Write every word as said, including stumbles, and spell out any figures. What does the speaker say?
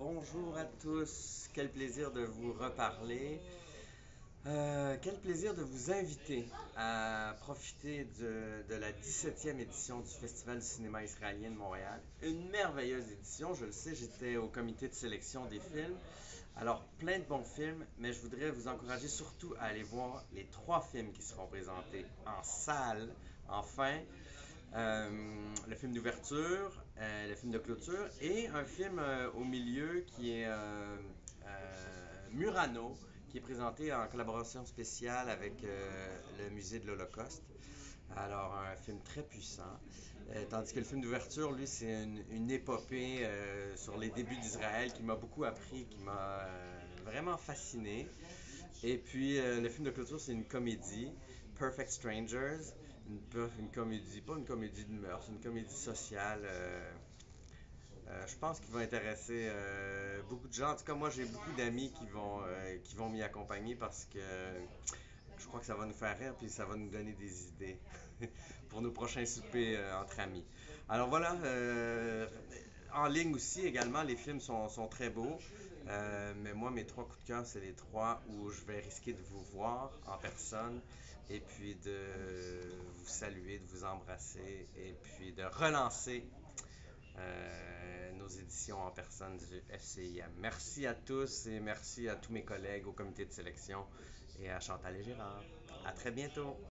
Bonjour à tous, quel plaisir de vous reparler. Euh, quel plaisir de vous inviter à profiter de, de la dix-septième édition du Festival du cinéma israélien de Montréal. Une merveilleuse édition, je le sais, j'étais au comité de sélection des films. Alors, plein de bons films, mais je voudrais vous encourager surtout à aller voir les trois films qui seront présentés en salle, enfin. Euh, le film d'ouverture, euh, le film de clôture et un film euh, au milieu qui est euh, euh, Murano, qui est présenté en collaboration spéciale avec euh, le musée de l'Holocauste. Alors, un film très puissant. Euh, tandis que le film d'ouverture, lui, c'est une, une épopée euh, sur les débuts d'Israël qui m'a beaucoup appris, qui m'a euh, vraiment fasciné. Et puis, euh, le film de clôture, c'est une comédie, Perfect Strangers, une, une comédie, pas une comédie de mœurs, une comédie sociale. Euh, euh, je pense qu'il va intéresser euh, beaucoup de gens. En tout cas, moi, j'ai beaucoup d'amis qui vont, euh, qui vont m'y accompagner parce que je crois que ça va nous faire rire puis ça va nous donner des idées pour nos prochains soupers euh, entre amis. Alors voilà, euh, en ligne aussi également, les films sont, sont très beaux. Euh, mais moi, mes trois coups de cœur, c'est les trois où je vais risquer de vous voir en personne et puis de vous saluer, de vous embrasser et puis de relancer euh, nos éditions en personne du F C I M. Merci à tous et merci à tous mes collègues au comité de sélection et à Chantal et Gérard. À très bientôt.